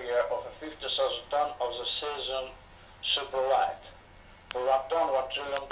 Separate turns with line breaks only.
carrier of a 50,000 ton of the season super light. For 1 ton, 1 trillion